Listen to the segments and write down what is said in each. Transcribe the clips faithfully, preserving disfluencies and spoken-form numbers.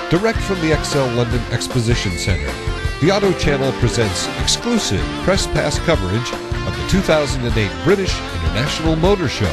Direct from the Excel London Exposition Centre, the Auto Channel presents exclusive press pass coverage of the two thousand eight British International Motor Show.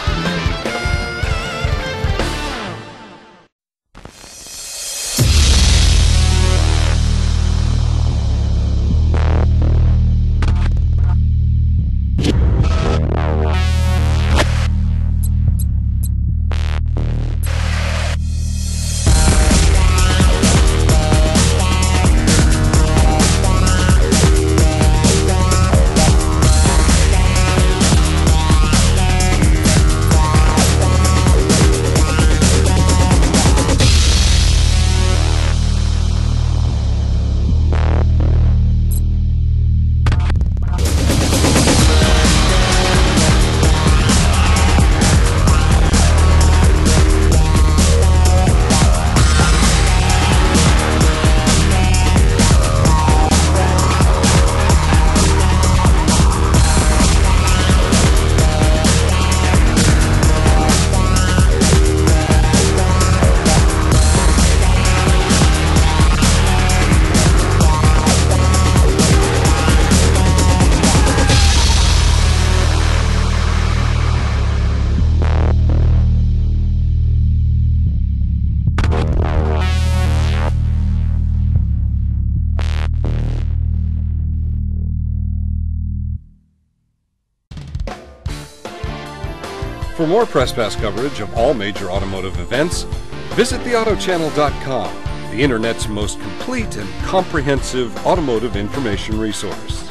For more press pass coverage of all major automotive events, visit the auto channel dot com, the Internet's most complete and comprehensive automotive information resource.